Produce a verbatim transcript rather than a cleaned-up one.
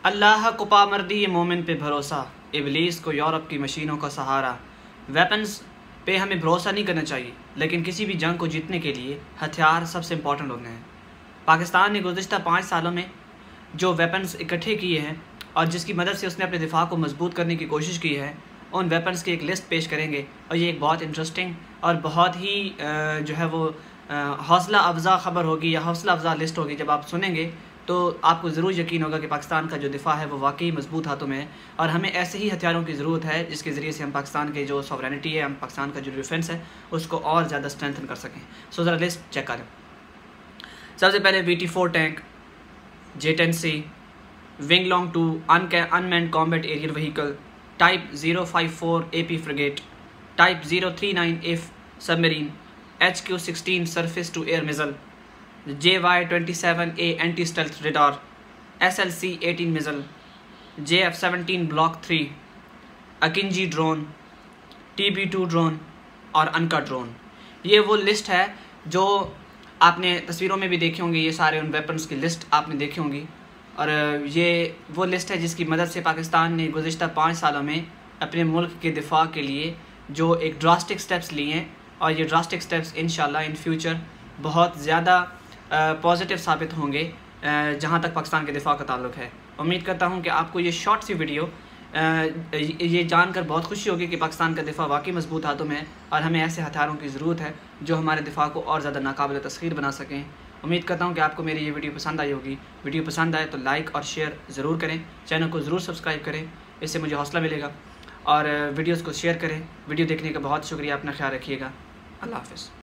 अल्लाह को पामर्दी मोमिन पे भरोसा, इबलीस को यूरोप की मशीनों का सहारा। वेपन्स पे हमें भरोसा नहीं करना चाहिए, लेकिन किसी भी जंग को जीतने के लिए हथियार सबसे इम्पॉर्टेंट होते हैं। पाकिस्तान ने गुज़िश्ता पाँच सालों में जो वेपन्स इकट्ठे किए हैं और जिसकी मदद से उसने अपने दिफा को मजबूत करने की कोशिश की है, उन वेपन्स की एक लिस्ट पेश करेंगे। और ये एक बहुत इंटरेस्टिंग और बहुत ही जो है वो हौसला अफजा ख़बर होगी या हौसला अफजा लिस्ट होगी। जब आप सुनेंगे तो आपको ज़रूर यकीन होगा कि पाकिस्तान का जो दिफा है वो वाकई मजबूत हाथों में है और हमें ऐसे ही हथियारों की ज़रूरत है जिसके ज़रिए से हम पाकिस्तान के जो सॉवरेनिटी है, हम पाकिस्तान का जो डिफेंस है उसको और ज़्यादा स्ट्रेंथन कर सकें। सो ज़रा लिस्ट चेक करें। सबसे पहले V T four tank, J ten C, Wing Loong two unmanned combat aerial vehicle, type zero five four A P frigate, type zero three nine F submarine, H Q sixteen surface to air missile, J Y twenty seven A anti stealth radar, S L C eighteen missile, J F seventeen block three, Akinci drone, T B two drone और Anka drone. ये वो list है जो आपने तस्वीरों में भी देखे होंगे। ये सारे उन वेपन्स की लिस्ट आपने देखी होंगी और ये वो लिस्ट है जिसकी मदद से पाकिस्तान ने गुज़िश्ता पाँच सालों में अपने मुल्क के दिफा के लिए जो एक ड्रास्टिक स्टेप्स लिए हैं और ये ड्रास्टिक स्टेप्स इंशाल्लाह इन फ्यूचर बहुत ज़्यादा पॉजिटिव साबित होंगे जहाँ तक पाकिस्तान के दिफा का ताल्लुक है। उम्मीद करता हूँ कि आपको ये शॉर्ट सी वीडियो ये जानकर बहुत खुशी होगी कि पाकिस्तान का दिफा वाकई मजबूत हाथों में है और हमें ऐसे हथियारों की ज़रूरत है जो हमारे दिफा को और ज़्यादा नाकाबिल तस्खीर बना सकें। उम्मीद करता हूँ कि आपको मेरी ये वीडियो पसंद आई होगी। वीडियो पसंद आए तो लाइक और शेयर ज़रूर करें, चैनल को ज़रूर सब्सक्राइब करें, इससे मुझे हौसला मिलेगा। और वीडियोज़ को शेयर करें। वीडियो देखने का बहुत शुक्रिया, अपना ख्याल रखिएगा। अल्लाह हाफ़िज़।